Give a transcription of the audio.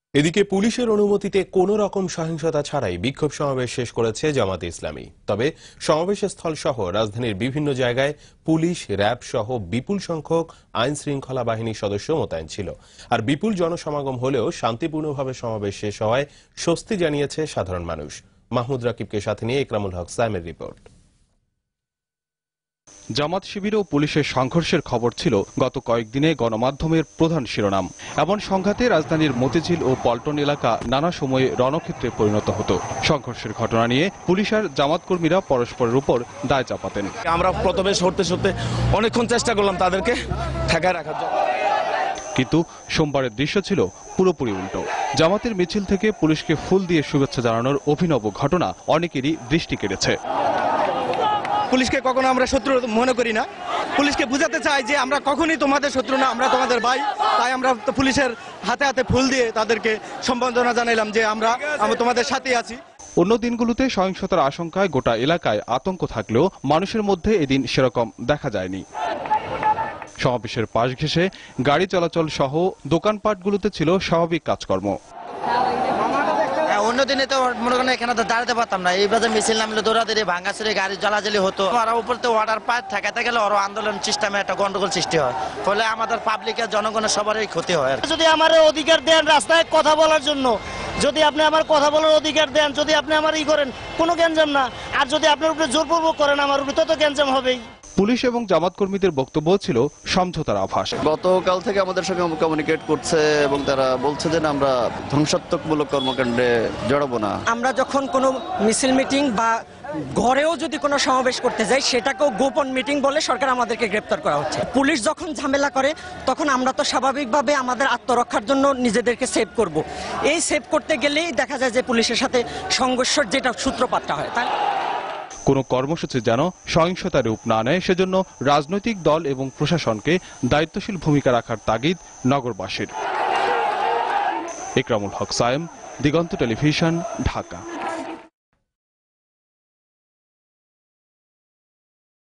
এদিকে পুলিশের অনুমতিতে কোনো রকম সহিংসতা ছাড়াই বিক্ষোভ সমাবেশ শেষ করেছে জামাত ইসলামী। তবে সমাবেশের স্থল সহ রাজধানীর বিভিন্ন জায়গায় পুলিশ, র‍্যাব সহ বিপুল সংখ্যক আইন শৃঙ্খলা বাহিনীর সদস্য মোতায়েন ছিল। আর বিপুল জনসমাগম হলেও শান্তিপূর্ণভাবে সমাবেশ শেষ হওয়ায় স্বস্তি জানিয়েছে সাধারণ মানুষ। মাহমুদ রাকিবকে সাথে নিয়ে ইকরামুল হক সাইমের রিপোর্ট। জামাত শিবির ও পুলিশের সংঘর্ষের খবর ছিল গত কয়েকদিনে গণমাধ্যমের প্রধান শিরোনাম। এমন সংঘাতে রাজধানীর মতিঝিল ও পল্টন এলাকা নানা সময়ে রণক্ষেত্রে পরিণত হতো। সংঘর্ষের ঘটনা নিয়ে পুলিশ আর জামাত কর্মীরা পরস্পরের উপর দায় চাপাতেন। আমরা প্রথমে সরতে অনেকক্ষণ চেষ্টা করলাম তাদেরকে ঠেকায় রাখার জন্য, কিন্তু সোমবারের দৃশ্য ছিল পুরোপুরি উল্টো। জামাতের মিছিল থেকে পুলিশকে ফুল দিয়ে শুভেচ্ছা জানানোর অভিনব ঘটনা অনেকেরই দৃষ্টি কেড়েছে। পুলিশকে কখনো আমরা শত্রু মনে করি না, পুলিশকে বুঝাতে চাই যে আমরা কখনোই তোমাদের শত্রু না, আমরা তোমাদের ভাই। তাই আমরা পুলিশের হাতে হাতে ফুল দিয়ে তাদেরকে সম্বর্ধনা জানাইলাম যে আমরা তোমাদের সাথে আছি। অন্য দিনগুলোতে সহিংসতার আশঙ্কায় গোটা এলাকায় আতঙ্ক থাকলেও মানুষের মধ্যে এদিন সেরকম দেখা যায়নি। সমাবেশের পাশ ঘেঁষে গাড়ি চলাচল সহ দোকানপাটগুলোতে ছিল স্বাভাবিক কাজকর্ম। অন্যদিনে তো মনে করেন এখানে তো দাঁড়াতে পারতাম না, এই বাজার মিছিল নামলে দৌড়াদৌড়ি ভাঙাচুরি গাড়ি জ্বালাজালি হতো। ওরা উপরতে অর্ডার পায়, ঠেকাতে গেলে ওরা আন্দোলন সিস্টেমে একটা গন্ডগোল সৃষ্টি হয়, ফলে আমাদের পাবলিকের জনগণের সবারই ক্ষতি হয়। যদি আমার অধিকার দেন রাস্তায় কথা বলার জন্য, যদি আপনি আমার কথা বলার অধিকার দেন, যদি আপনি আমার করেন, কোনো গ্যাঞ্জাম না। আর যদি আপনার উপরে জোরপূর্বক করেন আমার উপরে, তত গ্যাঞ্জাম হবেই। পুলিশ এবং জামাত কর্মীদের বক্তব্য ছিল সমঝোতার আভাস। গতকাল থেকে আমাদের সঙ্গে কমিউনিকেট করছে এবং তারা বলছে যে আমরা ধ্বংসাত্মকমূলক কর্মকাণ্ডে জড়াবো না। আমরা যখন কোনো মিছিল মিটিং বা ঘরেও যদি কোনো সমাবেশ করতে যাই, সেটাকেও গোপন মিটিং বলে সরকার আমাদেরকে গ্রেপ্তার করা হচ্ছে। পুলিশ যখন ঝামেলা করে তখন আমরা তো স্বাভাবিকভাবে আমাদের আত্মরক্ষার জন্য নিজেদেরকে সেভ করব। এই সেভ করতে গেলেই দেখা যায় যে পুলিশের সাথে সংঘর্ষের যেটা সূত্রপাতটা হয়। তাই কোনো কর্মসূচি যেন সহিংসতার রূপ না নেয়, সেজন্য রাজনৈতিক দল এবং প্রশাসনকে দায়িত্বশীল ভূমিকা রাখার তাগিদ নগরবাসীর। ইকরামুল হক সাইম, দিগন্ত টেলিভিশন, ঢাকা।